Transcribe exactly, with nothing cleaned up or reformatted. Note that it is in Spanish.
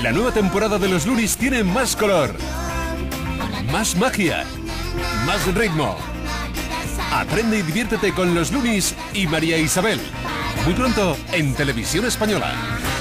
La nueva temporada de los Lunnis tiene más color, más magia, más ritmo. Aprende y diviértete con los Lunnis y María Isabel. Muy pronto en Televisión Española.